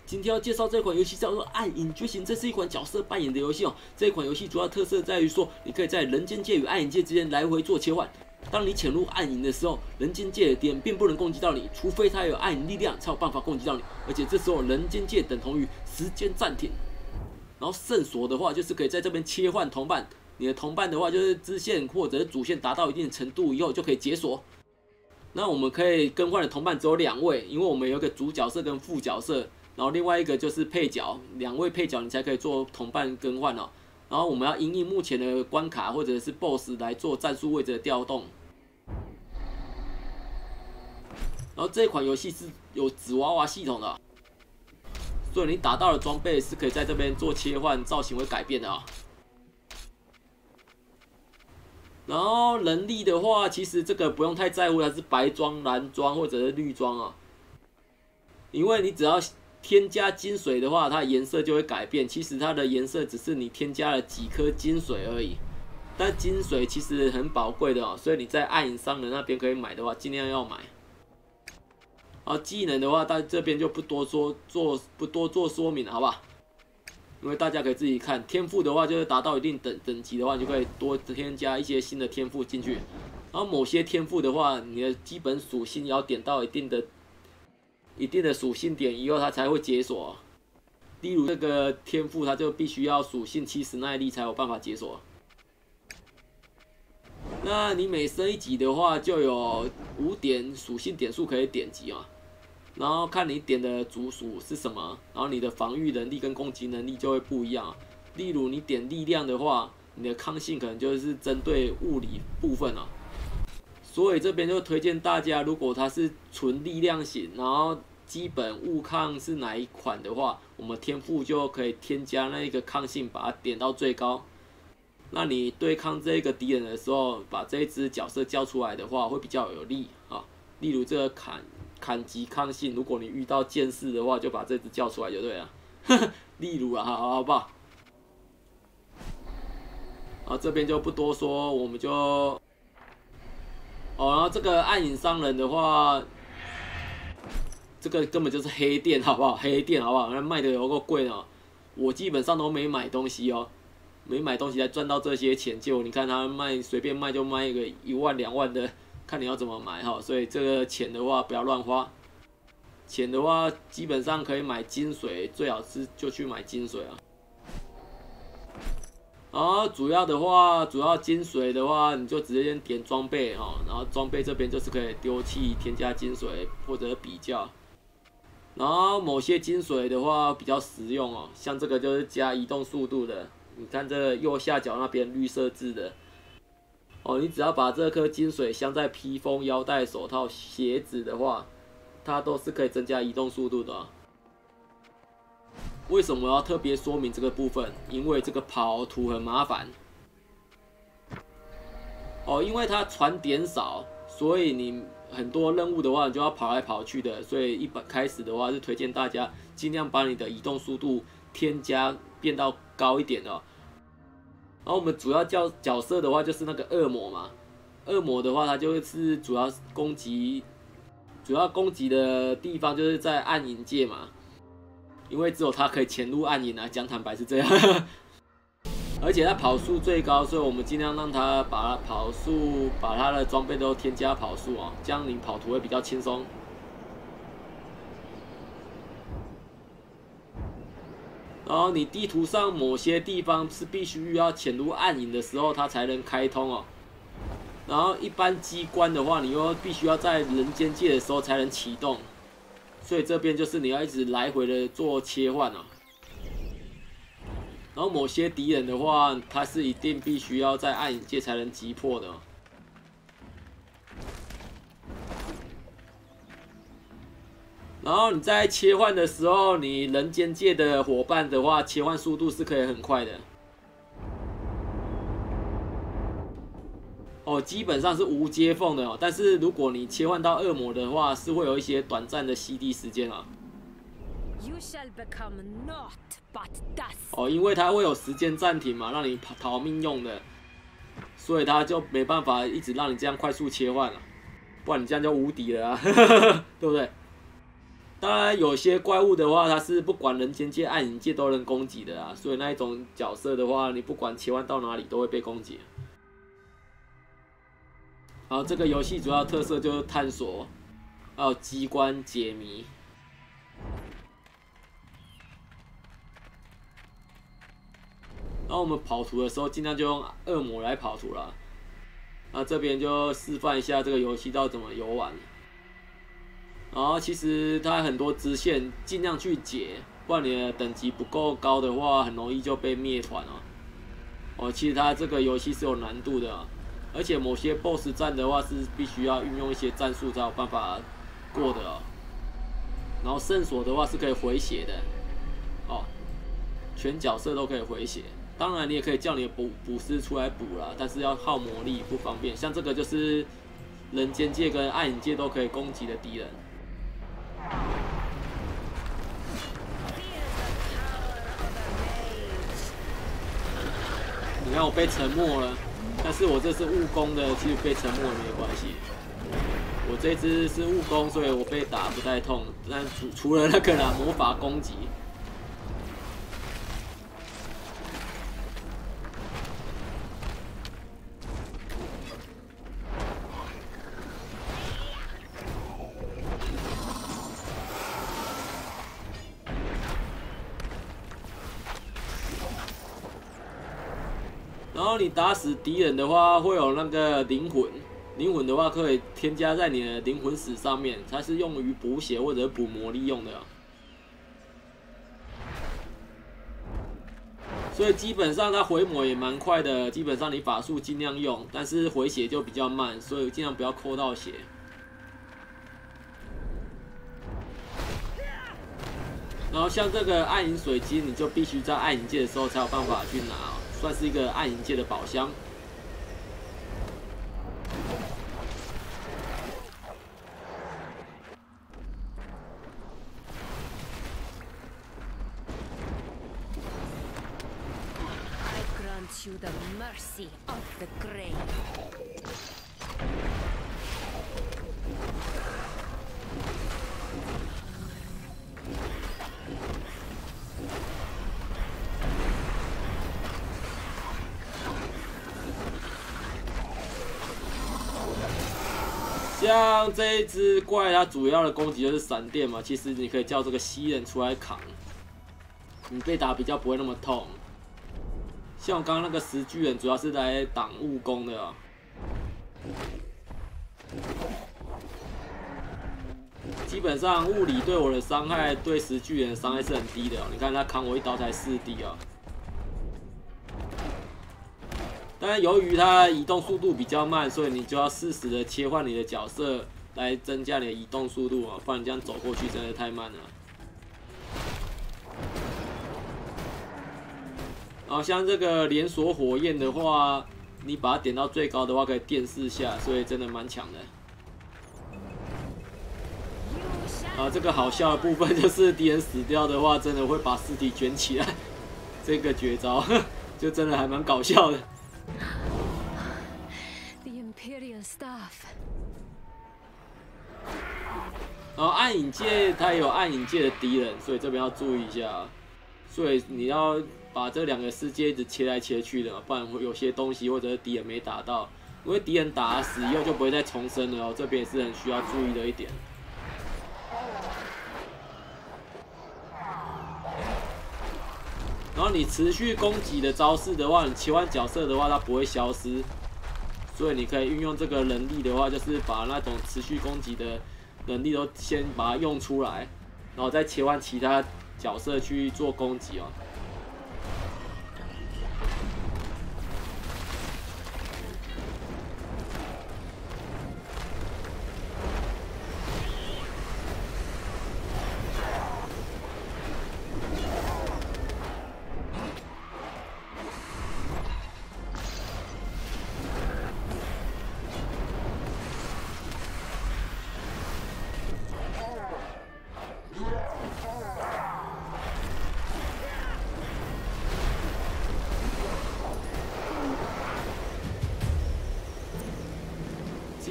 今天要介绍这款游戏叫做《暗影觉醒》，这是一款角色扮演的游戏哦。这款游戏主要特色在于说，你可以在人间界与暗影界之间来回做切换。当你潜入暗影的时候，人间界的敌人并不能攻击到你，除非他有暗影力量才有办法攻击到你。而且这时候人间界等同于时间暂停。然后圣所的话，就是可以在这边切换同伴。你的同伴的话，就是支线或者是主线达到一定程度以后就可以解锁。那我们可以更换的同伴只有2位，因为我们有一个主角色跟副角色。然后另外一个就是配角，2位配角你才可以做同伴更换哦。然后我们要因应目前的关卡或者是 BOSS 来做战术位置的调动。然后这款游戏是有纸娃娃系统的，所以你打到的装备是可以在这边做切换，造型会改变的啊。然后能力的话，其实这个不用太在乎它是白装、蓝装或者是绿装啊，因为你只要添加金水的话，它的颜色就会改变。其实它的颜色只是你添加了几颗金水而已，但金水其实很宝贵的哦，所以你在暗影商人那边可以买的话，尽量要买。啊，技能的话，在这边就不多做说明了，好不好？因为大家可以自己看。天赋的话，就是达到一定等级的话，你就可以多添加一些新的天赋进去。然后某些天赋的话，你的基本属性要点到一定的属性点以后，它才会解锁。例如这个天赋，它就必须要属性70耐力才有办法解锁。那你每升1级的话，就有5点属性点数可以点击啊。然后看你点的主属是什么，然后你的防御能力跟攻击能力就会不一样。例如你点力量的话，你的抗性可能就是针对物理部分啊。所以这边就推荐大家，如果它是纯力量型，然后基本物抗是哪一款的话，我们天赋就可以添加那一个抗性，把它点到最高。那你对抗这个敌人的时候，把这一只角色叫出来的话，会比较有利啊。例如这个砍击抗性，如果你遇到剑士的话，就把这只叫出来就对了。例如啊，好不好？啊，这边就不多说，我们就然后这个暗影商人的话，这个根本就是黑店，好不好？黑店，好不好？那卖的有够贵哦，我基本上都没买东西哦，没买东西才赚到这些钱，结果你看他卖随便卖就卖一个1万2万的。看你要怎么买哈，所以这个钱的话不要乱花。钱的话基本上可以买金水，最好是就去买金水啊。然后主要金水的话，你就直接先点装备哈，然后装备这边就是可以丢弃、添加金水或者比较。然后某些金水的话比较实用哦，像这个就是加移动速度的，你看这个右下角那边绿色字的。你只要把这颗金水镶在披风、腰带、手套、鞋子的话，它都是可以增加移动速度的啊。为什么我要特别说明这个部分？因为这个跑图很麻烦。因为它传点少，所以你很多任务的话，你就要跑来跑去的。所以开始的话是推荐大家尽量把你的移动速度变到高一点的。然后我们主要角色的话就是那个恶魔嘛，恶魔的话它就是主要攻击的地方就是在暗影界嘛，因为只有它可以潜入暗影啊，讲坦白是这样。而且它跑速最高，所以我们尽量让它把它的装备都添加跑速啊，这样你跑图会比较轻松。然后你地图上某些地方是必须要潜入暗影的时候，它才能开通哦。然后一般机关的话，你又必须要在人间界的时候才能启动，所以这边就是你要一直来回的做切换啊。然后某些敌人的话，它是一定必须要在暗影界才能击破的哦。然后你在切换的时候，你人间界的伙伴的话，切换速度是可以很快的。基本上是无接缝的哦。但是如果你切换到恶魔的话，是会有一些短暂的CD时间啊。因为它会有时间暂停嘛，让你逃命用的，所以它就没办法一直让你这样快速切换了，不然你这样就无敌了啊，对不对？ 当然，有些怪物的话，它是不管人间界、暗影界都能攻击的啊，所以那一种角色的话，你不管切换到哪里都会被攻击。然后这个游戏主要特色就是探索，还有机关解谜。然后我们跑图的时候，尽量就用恶魔来跑图啦。那这边就示范一下这个游戏到底怎么游玩。然后其实它很多支线，尽量去解，不然你的等级不够高的话，很容易就被灭团哦。其实它这个游戏是有难度的啊，而且某些 BOSS 战的话是必须要运用一些战术才有办法过的哦。然后圣所的话是可以回血的，哦，全角色都可以回血。当然你也可以叫你的补师出来补啦，但是要耗魔力不方便。像这个就是人间界跟暗影界都可以攻击的敌人。你看我被沉默了，但是我这是悟空的，其实被沉默也没关系。我这只是悟空，所以我被打不太痛。但除了那个啦，魔法攻击。然后你打死敌人的话，会有那个灵魂。灵魂的话可以添加在你的灵魂石上面，它是用于补血或者补魔力用的。所以基本上它回魔也蛮快的，基本上你法术尽量用，但是回血就比较慢，所以尽量不要扣到血。然后像这个暗影水晶，你就必须在暗影界的时候才有办法去拿，算是一个暗影界的宝箱。 To the mercy of the grave. 像这一只怪，它主要的攻击就是闪电嘛。其实你可以叫这个蜥人出来扛，你被打比较不会那么痛。像我刚刚那个石巨人，主要是来挡悟空的啊。基本上物理对我的伤害，对石巨人的伤害是很低的哦。你看他扛我一刀才4D啊。但由于它移动速度比较慢，所以你就要适时的切换你的角色来增加你的移动速度啊，不然你这样走过去真的太慢了。然后像这个连锁火焰的话，你把它点到最高的话，可以电4下，所以真的蛮强的。这个好笑的部分就是敌人死掉的话，真的会把尸体卷起来，这个绝招就真的还蛮搞笑的。 The Imperial Staff. 然后暗影界它也有暗影界的敌人，所以这边要注意一下。所以你要把这两个世界一直切来切去的，不然会有些东西或者是敌人没打到，因为敌人打死以后就不会再重生了哦。这边也是很需要注意的一点。然后你持续攻击的招式的话，你切换角色的话，它不会消失，所以你可以运用这个能力的话，就是把那种持续攻击的能力都先把它用出来，然后再切换其他角色去做攻击哦。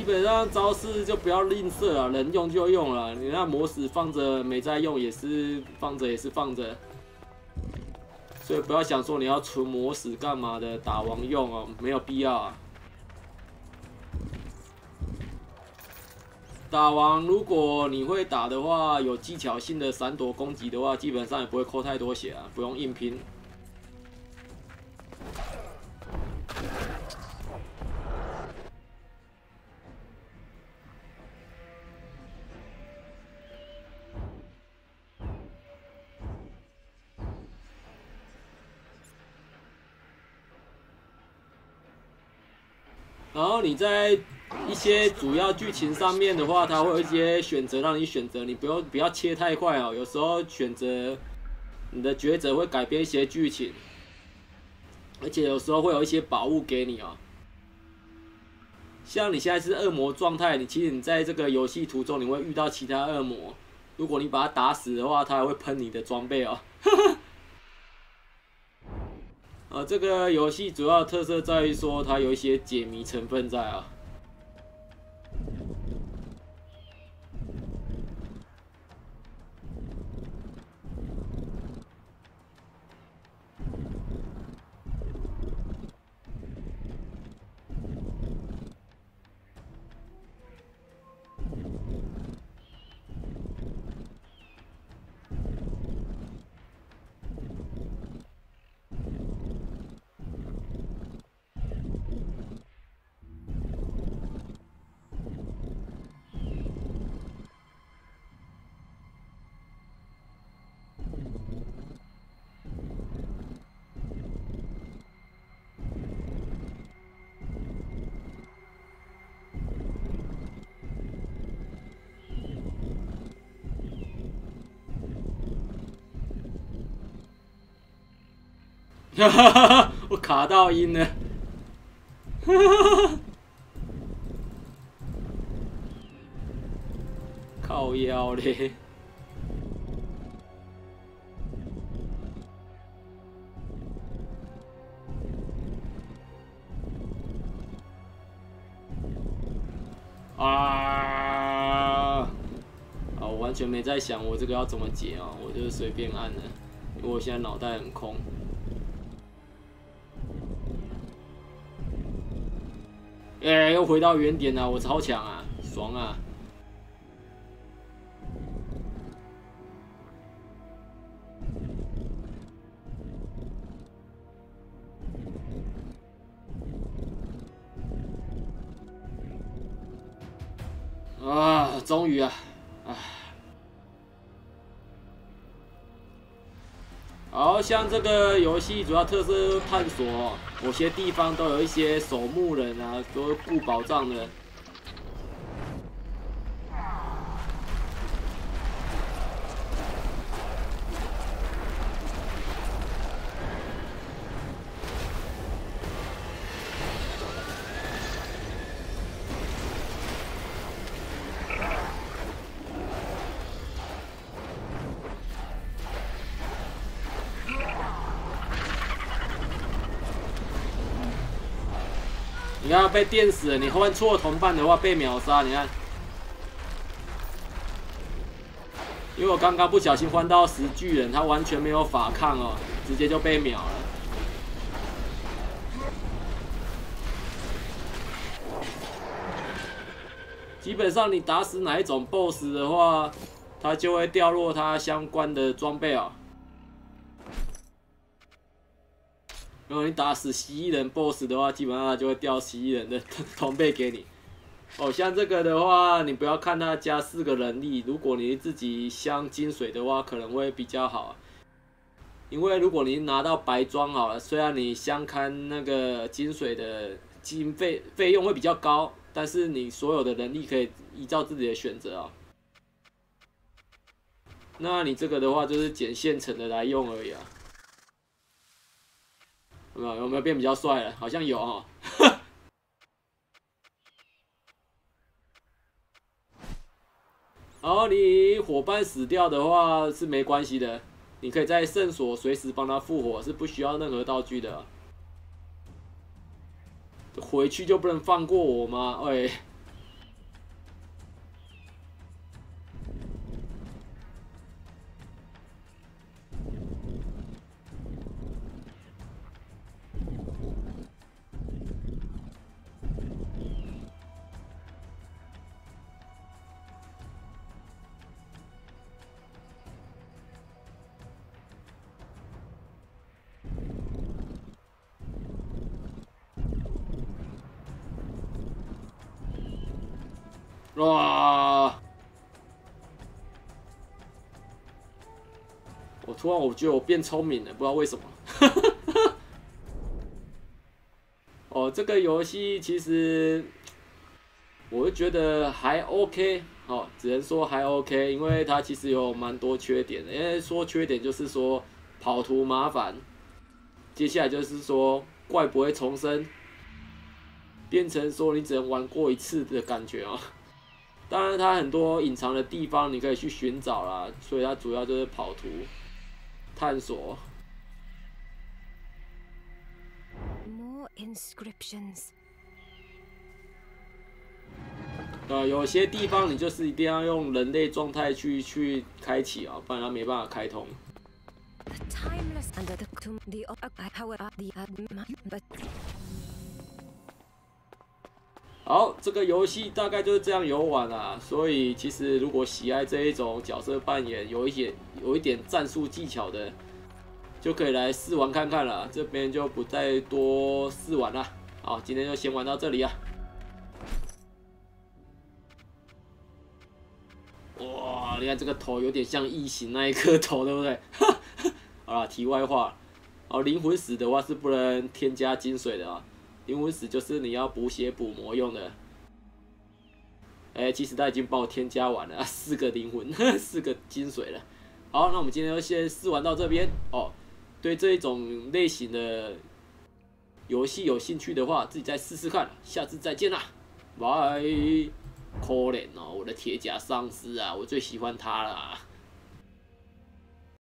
基本上招式就不要吝啬啊，能用就用了。你那魔石放着没在用，也是放着，所以不要想说你要存魔石干嘛的，打王用哦，没有必要啊。打王如果你会打的话，有技巧性的闪躲攻击的话，基本上也不会扣太多血啊，不用硬拼。然后你在一些主要剧情上面的话，它会有一些选择让你选择，你不要切太快哦。有时候选择你的抉择会改变一些剧情，而且有时候会有一些宝物给你哦。像你现在是恶魔状态，其实你在这个游戏途中你会遇到其他恶魔，如果你把它打死的话，它还会喷你的装备哦。这个游戏主要特色在于说它有一些解谜成分在啊。哈哈哈！我卡到音了，哈哈哈！靠腰嘞！啊！我完全没在想我这个要怎么解啊，我就是随便按的，因为我现在脑袋很空。又回到原点了，我超强啊，爽啊！终于啊，好像这个游戏主要特色探索哦，某些地方都有一些守墓人啊，都是顾宝藏的。你看被电死了，你换错同伴的话被秒杀。你看，因为我刚刚不小心换到10巨人，他完全没有法抗哦，直接就被秒了。基本上你打死哪一种 BOSS 的话，它就会掉落它相关的装备哦。如果你打死蜥蜴人 BOSS 的话，基本上它就会掉蜥蜴人的装备给你。像这个的话，你不要看它加4个人力，如果你自己镶金水的话，可能会比较好。因为如果你拿到白装好了，虽然你镶嵌那个金水的费用会比较高，但是你所有的能力可以依照自己的选择啊。那你这个的话就是捡现成的来用而已啊。有没有变比较帅了？好像有哦。然后你伙伴死掉的话是没关系的，你可以在圣所随时帮他复活，是不需要任何道具的。回去就不能放过我吗？喂， 哇！我觉得我变聪明了，不知道为什么。哦，这个游戏其实我就觉得还 OK， 哦，只能说还 OK， 因为它其实有蛮多缺点的。因为说缺点就是说跑图麻烦，接下来就是说怪不会重生，变成说你只能玩过一次的感觉啊。当然，它很多隐藏的地方你可以去寻找啦，所以它主要就是跑图、探索。 More inscriptions. 有些地方你就是一定要用人类状态去开启啊，不然它没办法开通。 The timeless under the tomb. The however the but. 好，这个游戏大概就是这样游玩啦。所以其实如果喜爱这一种角色扮演，有一点战术技巧的，就可以来试玩看看了。这边就不再多试玩了。好，今天就先玩到这里啊。哇，你看这个头有点像异形那一颗头，对不对？好啦，题外话，灵魂石的话是不能添加金水的啊。灵魂石就是你要补血补魔用的。其实他已经帮我添加完了，4个灵魂，4个金水了。好，那我们今天就先试玩到这边哦。对这一种类型的游戏有兴趣的话，自己再试试看。下次再见啦，拜。可怜哦，我的铁甲丧尸啊，我最喜欢他了。